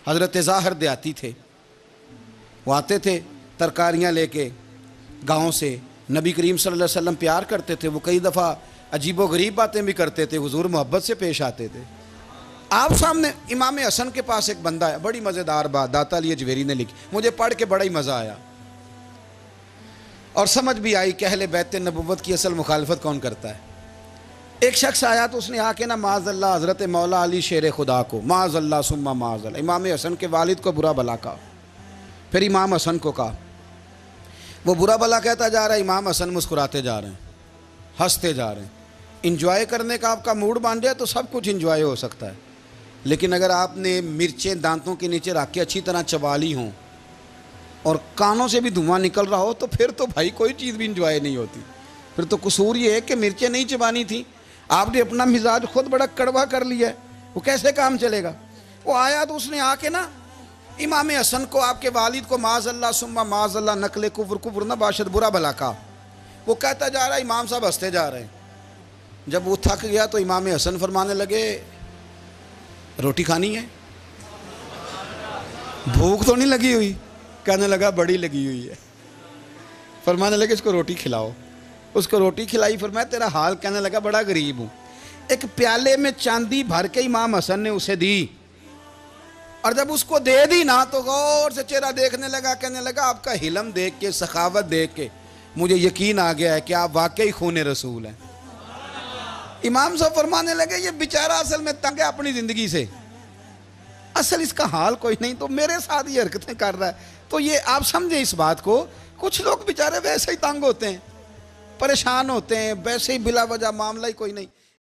हज़रत ज़ाहिर देहाती थे, वो आते थे तरकारियाँ लेके गाँव से। नबी करीम सल्लल्लाहु अलैहि वसल्लम प्यार करते थे, वो कई दफ़ा अजीबो गरीब बातें भी करते थे, हुजूर मोहब्बत से पेश आते थे। आप सामने इमाम हसन के पास एक बंदा है, बड़ी मज़ेदार बात दाता अली अजवेरी ने लिखी, मुझे पढ़ के बड़ा ही मज़ा आया और समझ भी आई कि अहले बैत नबुव्वत की असल मुखालफत कौन करता है। एक शख्स आया तो उसने आके ना माज़अल्लाह हज़रत मौला अली शेर खुदा को माज़अल्लाह सुम्मा माज़अल्लाह इमाम हसन के वालिद को बुरा भला कहा। फिर इमाम हसन को कहा, वो बुरा भला कहता जा रहा है, इमाम हसन मुस्कुराते जा रहे हैं, हंसते जा रहे हैं। इंजॉय करने का आपका मूड बन जाए तो सब कुछ इंजॉय हो सकता है, लेकिन अगर आपने मिर्चें दांतों के नीचे रख के अच्छी तरह चबा ली हों और कानों से भी धुआं निकल रहा हो तो फिर तो भाई कोई चीज़ भी इंजॉय नहीं होती। फिर तो कसूर ये है कि मिर्चें नहीं चबानी थी, आपने अपना मिजाज खुद बड़ा कड़वा कर लिया है, वो कैसे काम चलेगा। वो आया तो उसने आके ना इमाम हसन को, आपके वालिद को माज़अल्लाह सुम्मा माज़अल्लाह नकले कुफ्र कुफ्र न बाशद बुरा भला कहा। वो कहता जा रहा है, इमाम साहब हंसते जा रहे हैं। जब वो थक गया तो इमाम हसन फरमाने लगे, रोटी खानी है? भूख तो नहीं लगी हुई? कहने लगा बड़ी लगी हुई है। फरमाने लगे इसको रोटी खिलाओ। उसको रोटी खिलाई, फरमाया तेरा हाल? कहने लगा बड़ा गरीब हूँ। एक प्याले में चांदी भर के इमाम हसन ने उसे दी और जब उसको दे दी ना तो गौर से चेहरा देखने लगा, कहने लगा आपका हिलम देख के, सखावत देख के मुझे यकीन आ गया है कि आप वाकई खून रसूल हैं। इमाम साहब फरमाने लगे ये बेचारा असल में तंग है अपनी ज़िंदगी से, असल इसका हाल कोई नहीं, तो मेरे साथ ये हरकतें कर रहा है। तो ये आप समझे इस बात को, कुछ लोग बेचारे वैसे ही तंग होते हैं, परेशान होते हैं, वैसे ही बिला वजह, मामला ही कोई नहीं।